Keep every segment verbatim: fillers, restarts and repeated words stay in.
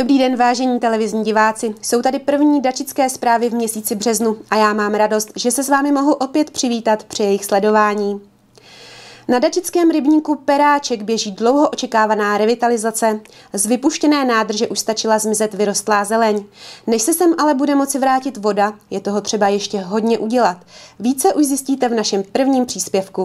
Dobrý den, vážení televizní diváci. Jsou tady první dačické zprávy v měsíci březnu a já mám radost, že se s vámi mohu opět přivítat při jejich sledování. Na dačickém rybníku Peráček běží dlouho očekávaná revitalizace. Z vypuštěné nádrže už stačila zmizet vyrostlá zeleň. Než se sem ale bude moci vrátit voda, je toho třeba ještě hodně udělat. Více už zjistíte v našem prvním příspěvku.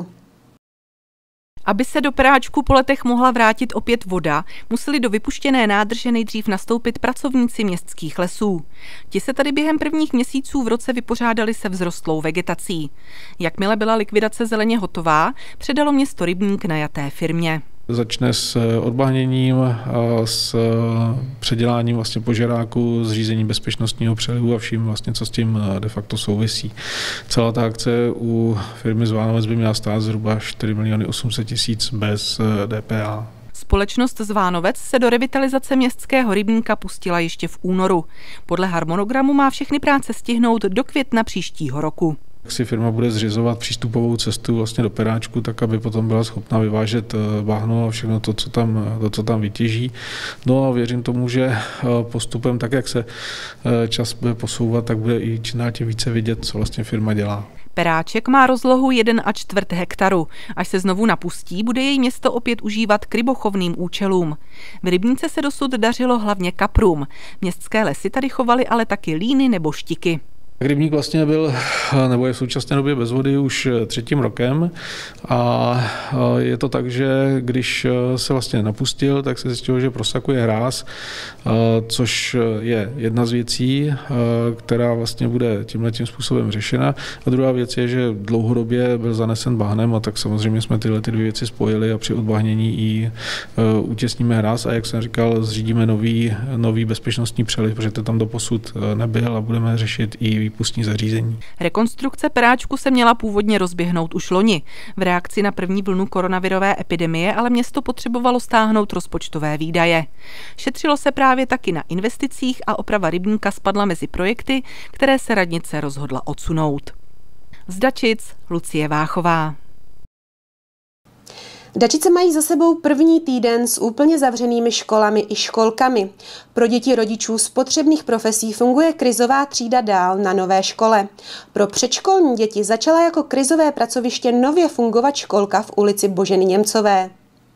Aby se do Peráčku po letech mohla vrátit opět voda, museli do vypuštěné nádrže nejdřív nastoupit pracovníci městských lesů. Ti se tady během prvních měsíců v roce vypořádali se vzrostlou vegetací. Jakmile byla likvidace zeleně hotová, předalo město rybník najaté firmě. Začne s odbahněním, s předěláním vlastně požeráku, zřízením bezpečnostního přelivu a vším vlastně, co s tím de facto souvisí. Celá ta akce u firmy Zvánovec by měla stát zhruba čtyři miliony osm set tisíc bez D P A. Společnost Zvánovec se do revitalizace městského rybníka pustila ještě v únoru. Podle harmonogramu má všechny práce stihnout do května příštího roku. Jak si firma bude zřizovat přístupovou cestu vlastně do Peráčku, tak aby potom byla schopna vyvážet bahno a všechno to, co tam, to, co tam vytěží. No a věřím tomu, že postupem, tak jak se čas bude posouvat, tak bude i čím dál tím více vidět, co vlastně firma dělá. Peráček má rozlohu jeden a čtvrt hektaru. Až se znovu napustí, bude jej město opět užívat k rybochovným účelům. V rybníce se dosud dařilo hlavně kaprům. Městské lesy tady chovaly ale taky líny nebo štiky. Rybník vlastně byl, nebo je v současné době bez vody už třetím rokem a je to tak, že když se vlastně napustil, tak se zjistilo, že prosakuje hráz, což je jedna z věcí, která vlastně bude tímhletím způsobem řešena. A druhá věc je, že dlouhodobě byl zanesen bahnem a tak samozřejmě jsme tyhle ty dvě věci spojili a při odbahnění i utěsníme hráz a jak jsem říkal, zřídíme nový, nový bezpečnostní přeliv, protože to tam doposud nebyl a budeme řešit i výpustní zařízení. Rekonstrukce Peráčku se měla původně rozběhnout už loni. V reakci na první vlnu koronavirové epidemie ale město potřebovalo stáhnout rozpočtové výdaje. Šetřilo se právě taky na investicích a oprava rybníka spadla mezi projekty, které se radnice rozhodla odsunout. Z Dačic Lucie Váchová. Dačice mají za sebou první týden s úplně zavřenými školami i školkami. Pro děti rodičů z potřebných profesí funguje krizová třída dál na nové škole. Pro předškolní děti začala jako krizové pracoviště nově fungovat školka v ulici Boženy Němcové.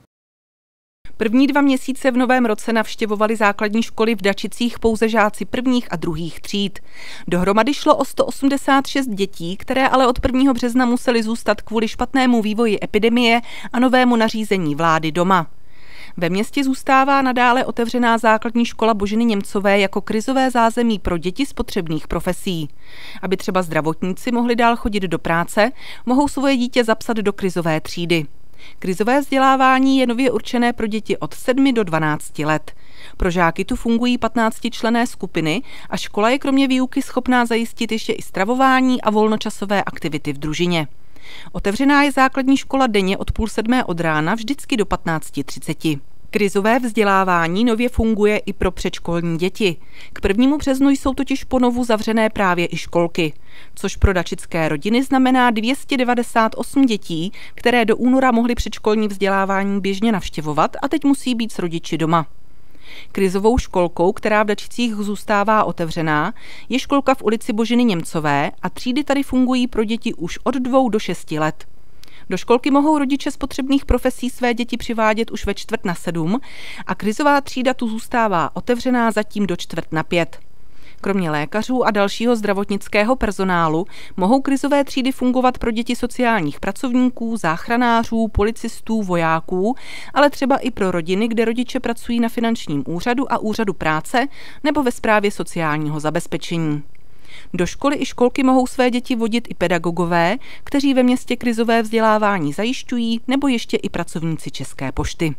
První dva měsíce v novém roce navštěvovali základní školy v Dačicích pouze žáci prvních a druhých tříd. Dohromady šlo o sto osmdesát šest dětí, které ale od prvního března museli zůstat kvůli špatnému vývoji epidemie a novému nařízení vlády doma. Ve městě zůstává nadále otevřená základní škola Boženy Němcové jako krizové zázemí pro děti z potřebných profesí. Aby třeba zdravotníci mohli dál chodit do práce, mohou svoje dítě zapsat do krizové třídy. Krizové vzdělávání je nově určené pro děti od sedmi do dvanácti let. Pro žáky tu fungují patnáctičlenné skupiny a škola je kromě výuky schopná zajistit ještě i stravování a volnočasové aktivity v družině. Otevřená je základní škola denně od půl sedmé od rána vždycky do patnácti třiceti. Krizové vzdělávání nově funguje i pro předškolní děti. K prvnímu březnu jsou totiž ponovu zavřené právě i školky, což pro dačické rodiny znamená dvě stě devadesát osm dětí, které do února mohly předškolní vzdělávání běžně navštěvovat a teď musí být s rodiči doma. Krizovou školkou, která v Dačicích zůstává otevřená, je školka v ulici Boženy Němcové a třídy tady fungují pro děti už od dvou do šesti let. Do školky mohou rodiče z potřebných profesí své děti přivádět už ve čtvrt na sedm a krizová třída tu zůstává otevřená zatím do čtvrt na pět. Kromě lékařů a dalšího zdravotnického personálu mohou krizové třídy fungovat pro děti sociálních pracovníků, záchranářů, policistů, vojáků, ale třeba i pro rodiny, kde rodiče pracují na finančním úřadu a úřadu práce nebo ve správě sociálního zabezpečení. Do školy i školky mohou své děti vodit i pedagogové, kteří ve městě krizové vzdělávání zajišťují, nebo ještě i pracovníci České pošty.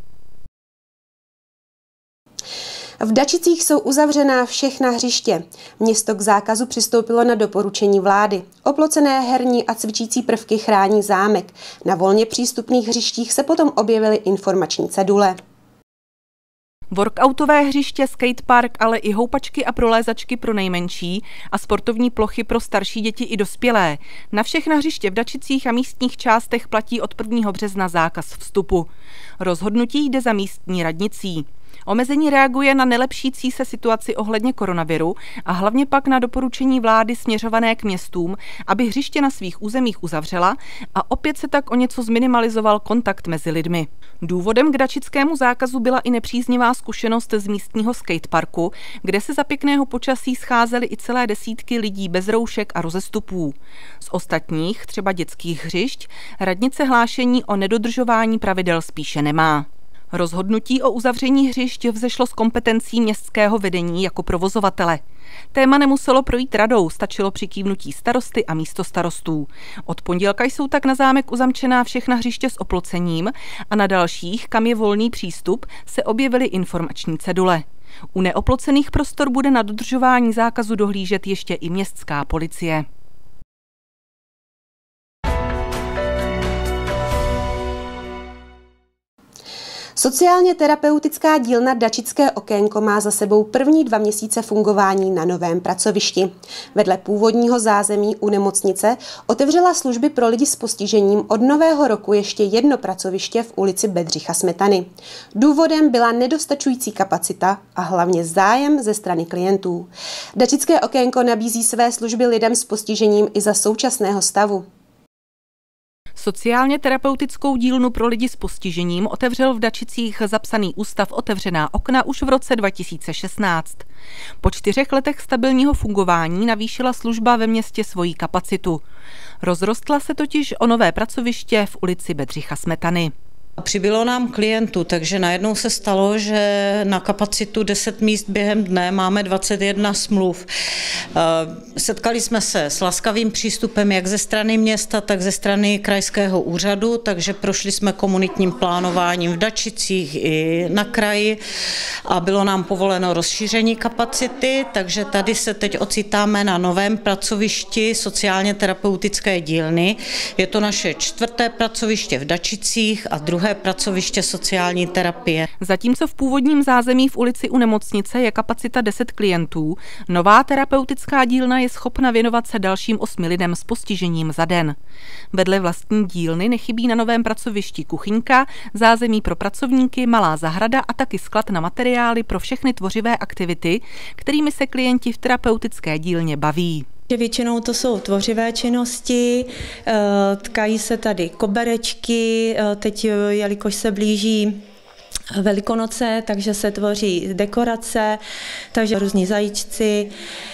V Dačicích jsou uzavřená všechna hřiště. Město k zákazu přistoupilo na doporučení vlády. Oplocené herní a cvičící prvky chrání zámek. Na volně přístupných hřištích se potom objevily informační cedule. Workoutové hřiště, skatepark, ale i houpačky a prolézačky pro nejmenší a sportovní plochy pro starší děti i dospělé. Na všechna hřiště v Dačicích a místních částech platí od prvního března zákaz vstupu. Rozhodnutí jde za místní radnicí. Omezení reaguje na nelepšící se situaci ohledně koronaviru a hlavně pak na doporučení vlády směřované k městům, aby hřiště na svých územích uzavřela a opět se tak o něco zminimalizoval kontakt mezi lidmi. Důvodem k dačickému zákazu byla i nepříznivá zkušenost z místního skateparku, kde se za pěkného počasí scházely i celé desítky lidí bez roušek a rozestupů. Z ostatních, třeba dětských hřišť, radnice hlášení o nedodržování pravidel spíše nemá. Rozhodnutí o uzavření hřišť vzešlo z kompetencí městského vedení jako provozovatele. Téma nemuselo projít radou, stačilo přikývnutí starosty a místostarostů. Od pondělka jsou tak na zámek uzamčená všechna hřiště s oplocením a na dalších, kam je volný přístup, se objevily informační cedule. U neoplocených prostor bude na dodržování zákazu dohlížet ještě i městská policie. Sociálně terapeutická dílna Dačické okénko má za sebou první dva měsíce fungování na novém pracovišti. Vedle původního zázemí u nemocnice otevřela služby pro lidi s postižením od nového roku ještě jedno pracoviště v ulici Bedřicha Smetany. Důvodem byla nedostačující kapacita a hlavně zájem ze strany klientů. Dačické okénko nabízí své služby lidem s postižením i za současného stavu. Sociálně terapeutickou dílnu pro lidi s postižením otevřel v Dačicích zapsaný ústav Otevřená okna už v roce dva tisíce šestnáct. Po čtyřech letech stabilního fungování navýšila služba ve městě svoji kapacitu. Rozrostla se totiž o nové pracoviště v ulici Bedřicha Smetany. Přibylo nám klientů, takže najednou se stalo, že na kapacitu deset míst během dne máme dvacet jedna smluv. Setkali jsme se s laskavým přístupem jak ze strany města, tak ze strany krajského úřadu, takže prošli jsme komunitním plánováním v Dačicích i na kraji a bylo nám povoleno rozšíření kapacity, takže tady se teď ocitáme na novém pracovišti sociálně terapeutické dílny. Je to naše čtvrté pracoviště v Dačicích a druhé pracoviště sociální terapie. Zatímco v původním zázemí v ulici u nemocnice je kapacita deset klientů, nová terapeutická dílna je schopna věnovat se dalším osmi lidem s postižením za den. Vedle vlastní dílny nechybí na novém pracovišti kuchyňka, zázemí pro pracovníky, malá zahrada a taky sklad na materiály pro všechny tvořivé aktivity, kterými se klienti v terapeutické dílně baví. Většinou to jsou tvořivé činnosti, tkají se tady koberečky, teď jelikož se blíží Velikonoce, takže se tvoří dekorace, takže různí zajíčci,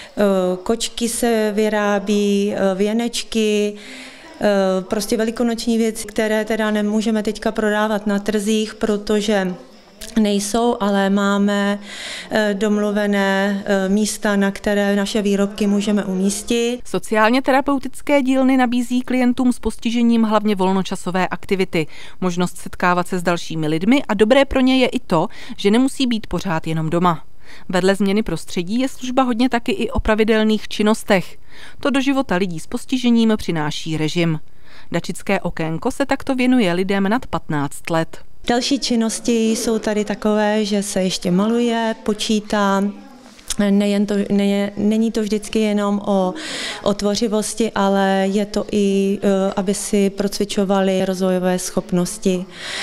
kočky se vyrábí, věnečky, prostě velikonoční věci, které teda nemůžeme teďka prodávat na trzích, protože nejsou, ale máme domluvené místa, na které naše výrobky můžeme umístit. Sociálně terapeutické dílny nabízí klientům s postižením hlavně volnočasové aktivity, možnost setkávat se s dalšími lidmi a dobré pro ně je i to, že nemusí být pořád jenom doma. Vedle změny prostředí je služba hodně taky i o pravidelných činnostech. To do života lidí s postižením přináší režim. Dačické okénko se takto věnuje lidem nad patnáct let. Další činnosti jsou tady takové, že se ještě maluje, počítá. Nejen to, ne, není to vždycky jenom o, o tvořivosti, ale je to i, aby si procvičovali rozvojové schopnosti.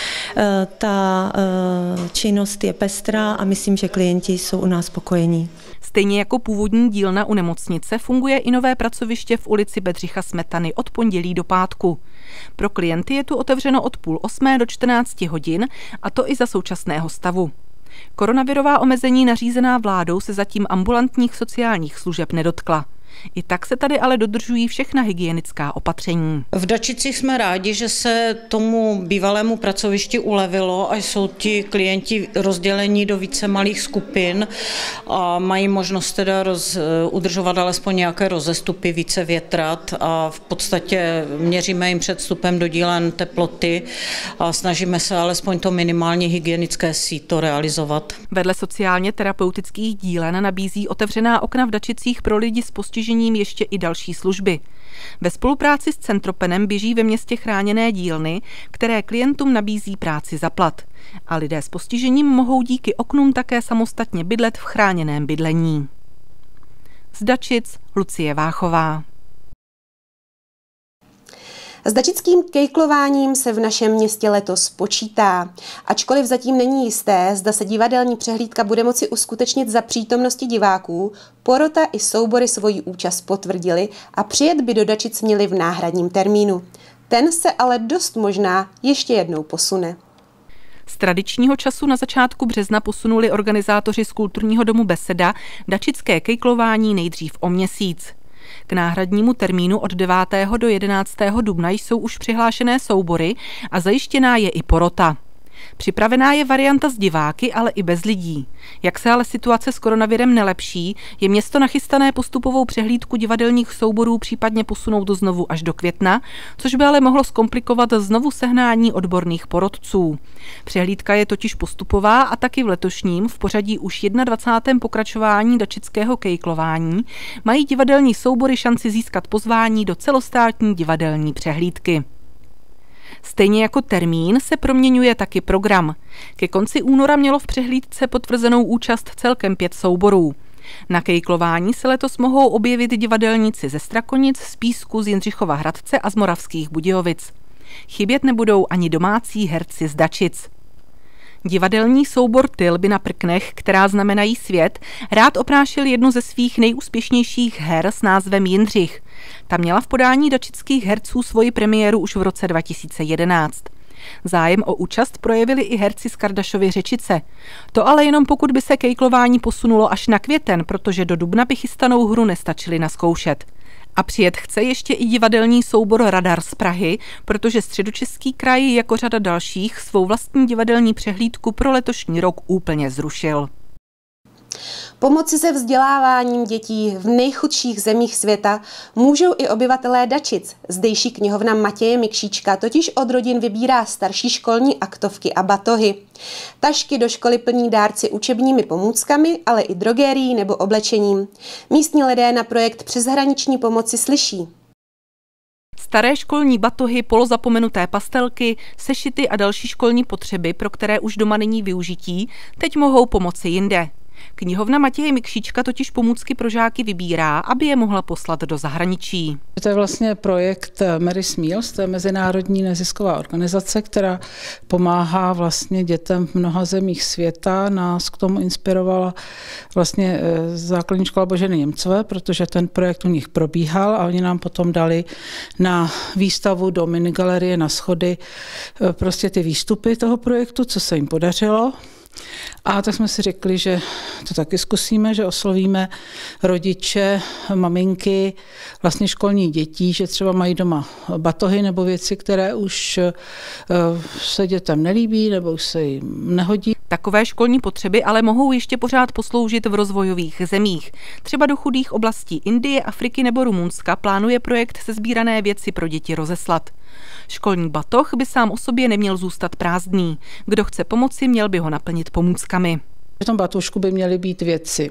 Ta činnost je pestrá a myslím, že klienti jsou u nás spokojení. Stejně jako původní dílna u nemocnice funguje i nové pracoviště v ulici Bedřicha Smetany od pondělí do pátku. Pro klienty je tu otevřeno od půl osmé do čtrnácti hodin, a to i za současného stavu. Koronavirová omezení nařízená vládou se zatím ambulantních sociálních služeb nedotkla. I tak se tady ale dodržují všechna hygienická opatření. V Dačicích jsme rádi, že se tomu bývalému pracovišti ulevilo a jsou ti klienti rozdělení do více malých skupin a mají možnost teda roz, udržovat alespoň nějaké rozestupy, více větrat a v podstatě měříme jim před vstupem do dílen teploty a snažíme se alespoň to minimálně hygienické síto realizovat. Vedle sociálně terapeutických dílen nabízí Otevřená okna v Dačicích pro lidi s postižením ještě i další služby. Ve spolupráci s Centropenem běží ve městě chráněné dílny, které klientům nabízí práci za plat. A lidé s postižením mohou díky oknům také samostatně bydlet v chráněném bydlení. Z Dačic Lucie Váchová. S dačickým kejklováním se v našem městě letos počítá. Ačkoliv zatím není jisté, zda se divadelní přehlídka bude moci uskutečnit za přítomnosti diváků, porota i soubory svoji účast potvrdili a přijet by do Dačic měli v náhradním termínu. Ten se ale dost možná ještě jednou posune. Z tradičního času na začátku března posunuli organizátoři z kulturního domu Beseda dačické kejklování nejdřív o měsíc. K náhradnímu termínu od devátého do jedenáctého dubna jsou už přihlášené soubory a zajištěná je i porota. Připravená je varianta s diváky, ale i bez lidí. Jak se ale situace s koronavirem nelepší, je město nachystané postupovou přehlídku divadelních souborů případně posunout znovu až do května, což by ale mohlo zkomplikovat znovu sehnání odborných porotců. Přehlídka je totiž postupová a taky v letošním, v pořadí už dvacátém prvním pokračování dačického kejklování, mají divadelní soubory šanci získat pozvání do celostátní divadelní přehlídky. Stejně jako termín se proměňuje taky program. Ke konci února mělo v přehlídce potvrzenou účast celkem pět souborů. Na kejklování se letos mohou objevit divadelníci ze Strakonic, z Písku, z Jindřichova Hradce a z Moravských Budějovic. Chybět nebudou ani domácí herci z Dačic. Divadelní soubor Tylby na prknech, která znamenají svět, rád oprášil jednu ze svých nejúspěšnějších her s názvem Jindřich. Ta měla v podání dačických herců svoji premiéru už v roce dva tisíce jedenáct. Zájem o účast projevili i herci z Kardašovy Řečice. To ale jenom pokud by se kejklování posunulo až na květen, protože do dubna by chystanou hru nestačili nazkoušet. A přijet chce ještě i divadelní soubor Radar z Prahy, protože Středočeský kraj jako řada dalších svou vlastní divadelní přehlídku pro letošní rok úplně zrušil. Pomoci se vzděláváním dětí v nejchudších zemích světa můžou i obyvatelé Dačic. Zdejší knihovna Matěje Mikšíčka totiž od rodin vybírá starší školní aktovky a batohy. Tašky do školy plní dárci učebními pomůckami, ale i drogérií nebo oblečením. Místní lidé na projekt přeshraniční pomoci slyší. Staré školní batohy, polozapomenuté pastelky, sešity a další školní potřeby, pro které už doma není využití, teď mohou pomoci jinde. Knihovna Matěje Mikšíčka totiž pomůcky pro žáky vybírá, aby je mohla poslat do zahraničí. To je vlastně projekt Mary's Meals, to je mezinárodní nezisková organizace, která pomáhá vlastně dětem v mnoha zemích světa. Nás k tomu inspirovala vlastně základní škola Boženy Němcové, protože ten projekt u nich probíhal a oni nám potom dali na výstavu do minigalerie na schody prostě ty výstupy toho projektu, co se jim podařilo. A tak jsme si řekli, že to taky zkusíme, že oslovíme rodiče, maminky, vlastně školní dětí, že třeba mají doma batohy nebo věci, které už se dětem nelíbí nebo už se jim nehodí. Takové školní potřeby ale mohou ještě pořád posloužit v rozvojových zemích. Třeba do chudých oblastí Indie, Afriky nebo Rumunska plánuje projekt sesbírané věci pro děti rozeslat. Školní batoh by sám o sobě neměl zůstat prázdný. Kdo chce pomoci, měl by ho naplnit pomůckami. V tom batošku by měly být věci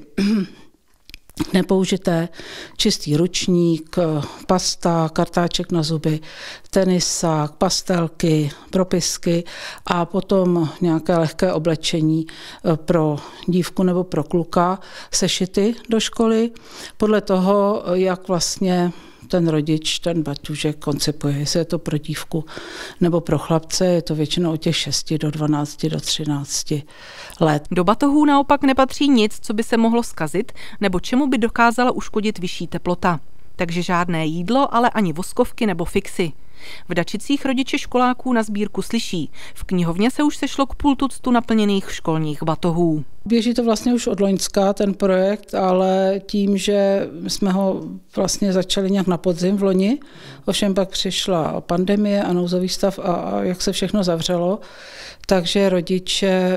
nepoužité, čistý ručník, pasta, kartáček na zuby, tenisák, pastelky, propisky a potom nějaké lehké oblečení pro dívku nebo pro kluka, sešity do školy, podle toho, jak vlastně ten rodič, ten baťužek koncipuje, jestli je to pro dívku nebo pro chlapce, je to většinou od těch šesti do dvanácti, do třinácti let. Do batohů naopak nepatří nic, co by se mohlo zkazit, nebo čemu by dokázala uškodit vyšší teplota. Takže žádné jídlo, ale ani voskovky nebo fixy. V Dačicích rodiče školáků na sbírku slyší. V knihovně se už sešlo k půl tuctu naplněných školních batohů. Běží to vlastně už od loňska, ten projekt, ale tím, že jsme ho vlastně začali nějak na podzim v loni, ovšem pak přišla pandemie a nouzový stav a, a jak se všechno zavřelo, takže rodiče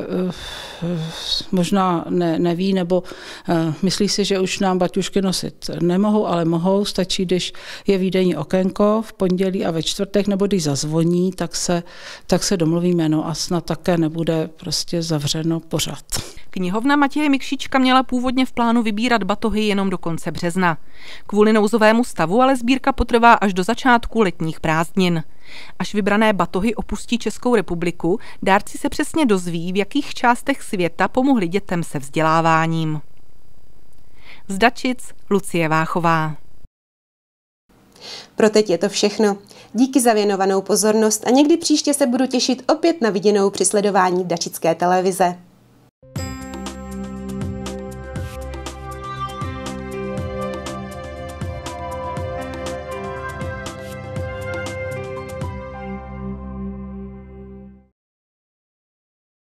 možná ne, neví nebo myslí si, že už nám baťušky nosit nemohou, ale mohou, stačí, když je výdejní okénko v pondělí a ve čtvrtek, nebo když zazvoní, tak se, tak se domluvíme, no a snad také nebude prostě zavřeno pořád. Knihovna Matěje Mikšíčka měla původně v plánu vybírat batohy jenom do konce března. Kvůli nouzovému stavu ale sbírka potrvá až do začátku letních prázdnin. Až vybrané batohy opustí Českou republiku, dárci se přesně dozví, v jakých částech světa pomohli dětem se vzděláváním. Z Dačic Lucie Váchová. Pro teď je to všechno. Díky za věnovanou pozornost a někdy příště se budu těšit opět na viděnou při sledování Dačické televize.